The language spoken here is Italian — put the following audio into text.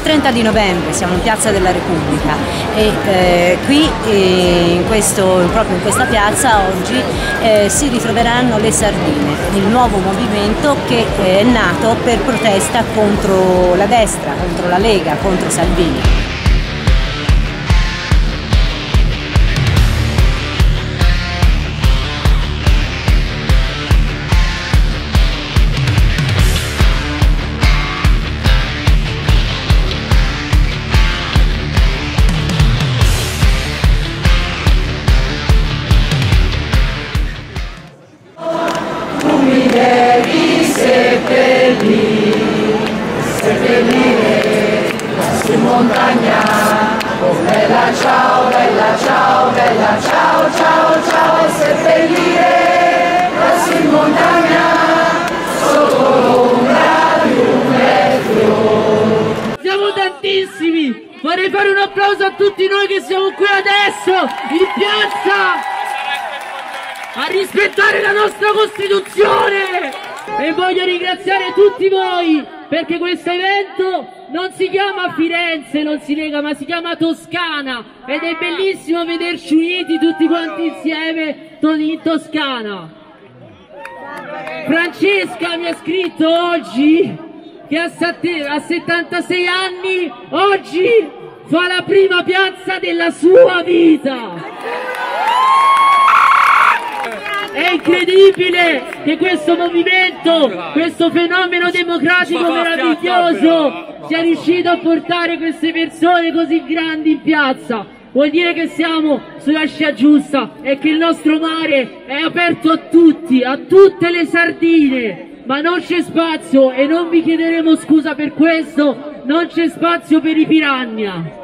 30 di novembre siamo in Piazza della Repubblica e qui proprio in questa piazza oggi si ritroveranno le sardine, il nuovo movimento che è nato per protesta contro la destra, contro la Lega, contro Salvini. Seppellire su montagna, oh bella ciao, ciao, ciao, ciao, seppellire lassù in montagna, sotto l'ombra di un bel fiore. Siamo tantissimi, vorrei fare un applauso a tutti noi che siamo qui adesso, in piazza, a rispettare la nostra Costituzione! E voglio ringraziare tutti voi perché questo evento non si chiama Firenze, non si lega, ma si chiama Toscana ed è bellissimo vederci uniti tutti quanti insieme in Toscana. Francesca mi ha scritto oggi che a 76 anni oggi fa la prima piazza della sua vita. È incredibile che questo movimento, questo fenomeno democratico meraviglioso sia riuscito a portare queste persone così grandi in piazza. Vuol dire che siamo sulla scia giusta e che il nostro mare è aperto a tutti, a tutte le sardine, ma non c'è spazio, e non vi chiederemo scusa per questo, non c'è spazio per i piranha.